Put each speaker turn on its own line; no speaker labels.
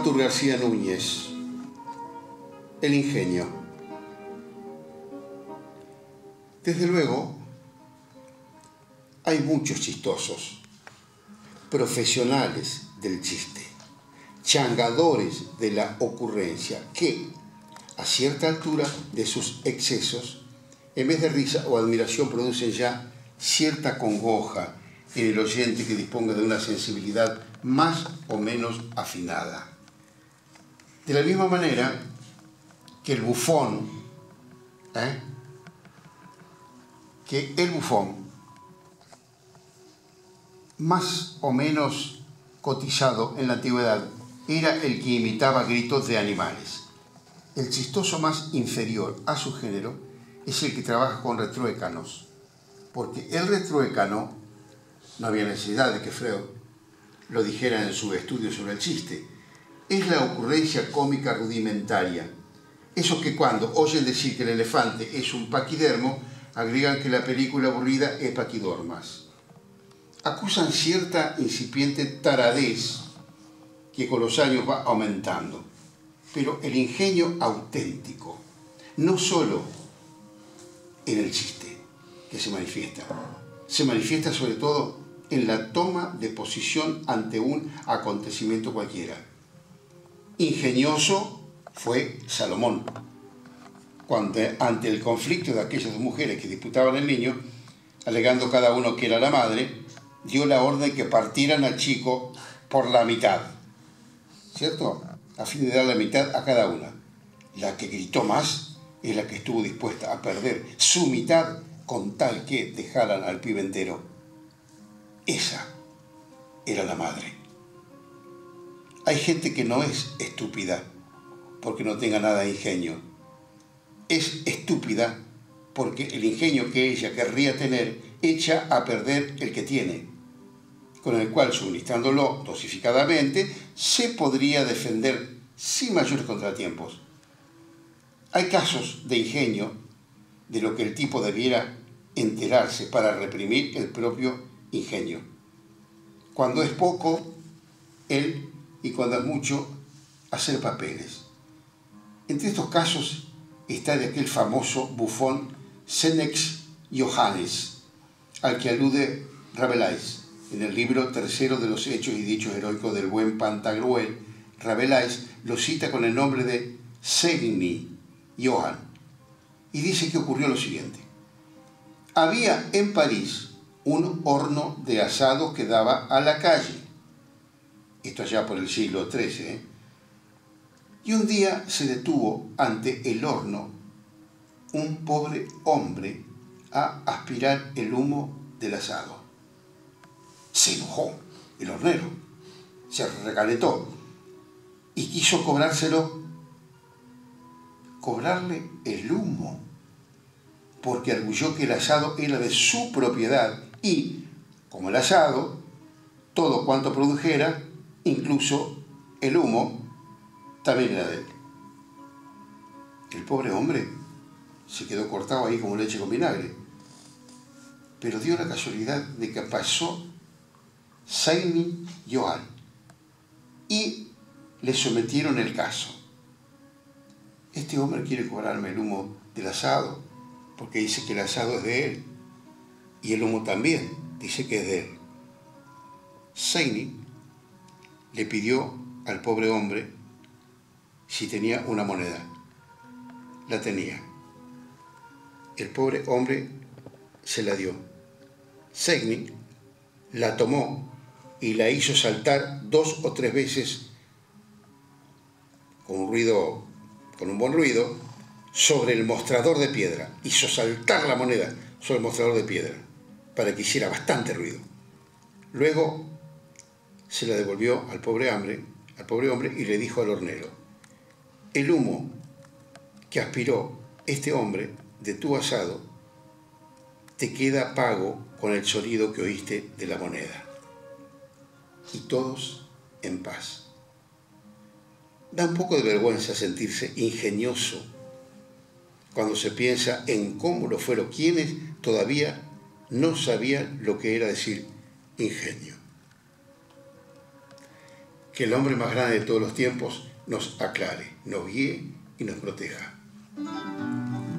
Artur García Núñez, el ingenio. Desde luego, hay muchos chistosos, profesionales del chiste, changadores de la ocurrencia, que, a cierta altura de sus excesos, en vez de risa o admiración, producen ya cierta congoja en el oyente que disponga de una sensibilidad más o menos afinada. De la misma manera que el bufón, más o menos cotizado en la antigüedad, era el que imitaba gritos de animales. El chistoso más inferior a su género es el que trabaja con retruécanos, porque el retruécano, no había necesidad de que Freud lo dijera en su estudio sobre el chiste, es la ocurrencia cómica rudimentaria. Esos que cuando oyen decir que el elefante es un paquidermo, agregan que la película aburrida es Paquidormas. Acusan cierta incipiente taradez que con los años va aumentando. Pero el ingenio auténtico, no solo en el chiste que se manifiesta sobre todo en la toma de posición ante un acontecimiento cualquiera. Ingenioso fue Salomón, cuando ante el conflicto de aquellas dos mujeres que disputaban el niño, alegando cada uno que era la madre, dio la orden que partieran al chico por la mitad, ¿cierto? A fin de dar la mitad a cada una. La que gritó más es la que estuvo dispuesta a perder su mitad con tal que dejaran al pibe entero. Esa era la madre. Hay gente que no es estúpida porque no tenga nada de ingenio. Es estúpida porque el ingenio que ella querría tener echa a perder el que tiene, con el cual, suministrándolo dosificadamente, se podría defender sin mayores contratiempos. Hay casos de ingenio de lo que el tipo debiera enterarse para reprimir el propio ingenio. Cuando es poco, él, y cuando es mucho, hacer papeles. Entre estos casos está de aquel famoso bufón Senex Johannes, al que alude Rabelais en el libro tercero de los Hechos y Dichos Heroicos del buen Pantagruel. Rabelais lo cita con el nombre de Segni Johann y dice que ocurrió lo siguiente. Había en París un horno de asado que daba a la calle, esto allá por el siglo XIII, y un día se detuvo ante el horno un pobre hombre a aspirar el humo del asado. Se enojó el hornero, se recalentó y quiso cobrarle el humo, porque arguyó que el asado era de su propiedad y, como el asado, todo cuanto produjera, incluso el humo, también era de él. El pobre hombre se quedó cortado ahí como leche con vinagre, pero dio la casualidad de que pasó Segni Johann y le sometieron el caso. Este hombre quiere cobrarme el humo del asado porque dice que el asado es de él y el humo también dice que es de él. Segni le pidió al pobre hombre si tenía una moneda. La tenía. El pobre hombre se la dio. Segni la tomó y la hizo saltar 2 o 3 veces con un buen ruido sobre el mostrador de piedra. Hizo saltar la moneda sobre el mostrador de piedra para que hiciera bastante ruido. Luego se la devolvió al pobre hombre y le dijo al hornero: el humo que aspiró este hombre de tu asado te queda pago con el sonido que oíste de la moneda. Y todos en paz. Da un poco de vergüenza sentirse ingenioso cuando se piensa en cómo lo fueron quienes todavía no sabían lo que era decir ingenio. que el hombre más grande de todos los tiempos nos aclare, nos guíe y nos proteja.